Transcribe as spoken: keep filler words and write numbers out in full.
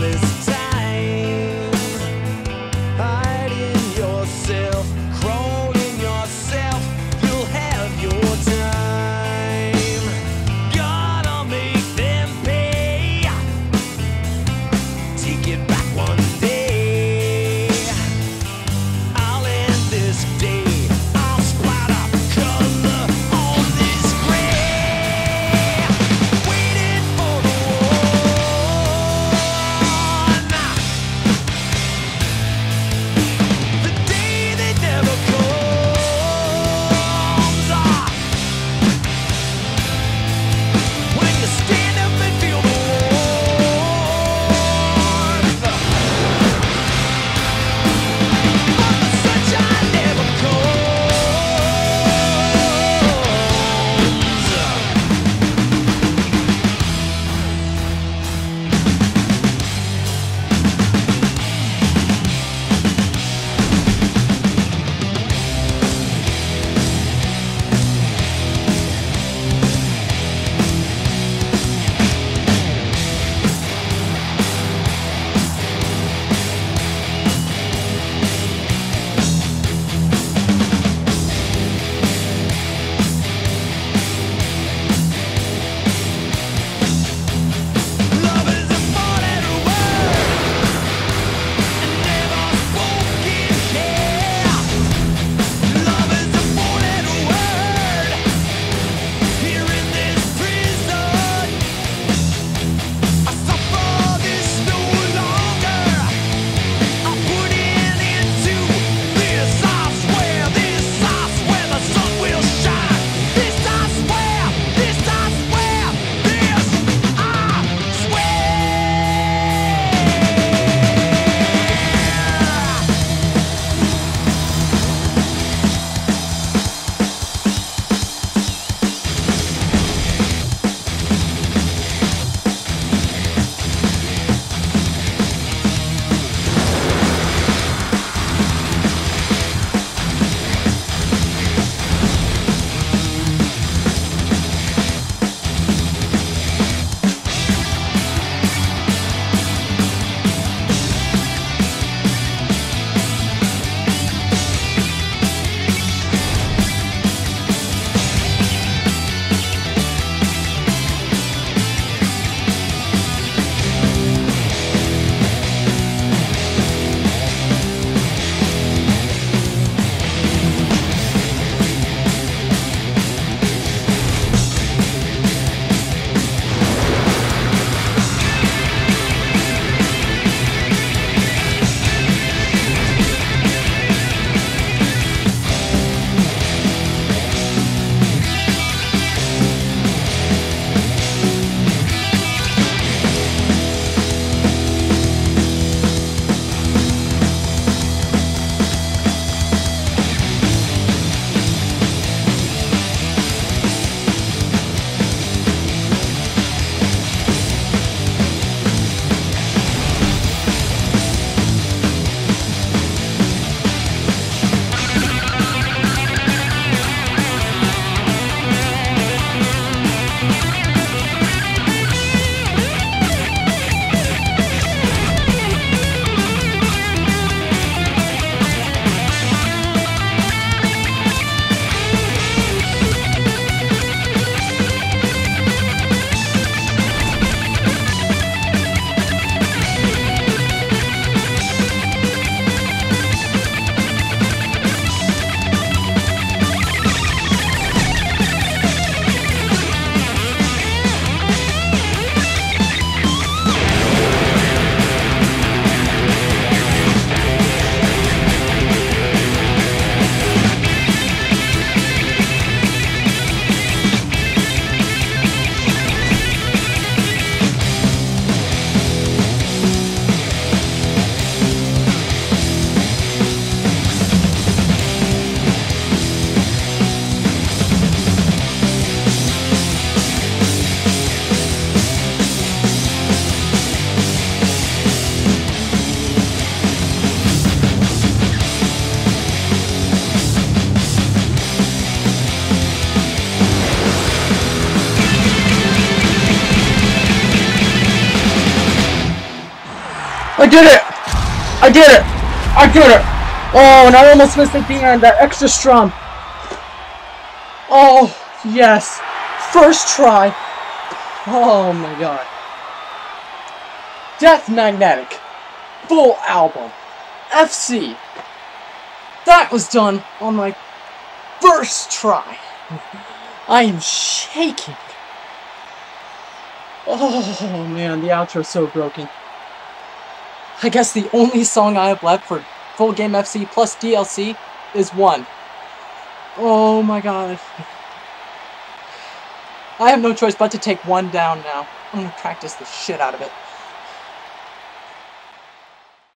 this time, hiding yourself, crawling yourself, you'll have your time. Gotta make them pay. Take it back one day. I'll end this day. I'll splatter color on this gray. Waiting for the war. I did it! I did it! I did it! Oh, and I almost missed at the end, that extra strum. Oh, yes. First try. Oh my god. Death Magnetic. Full album. F C. That was done on my first try. I am shaking. Oh man, the outro's so broken. I guess the only song I have left for Full Game F C plus D L C is one. Oh my god. I have no choice but to take one down now. I'm gonna practice the shit out of it.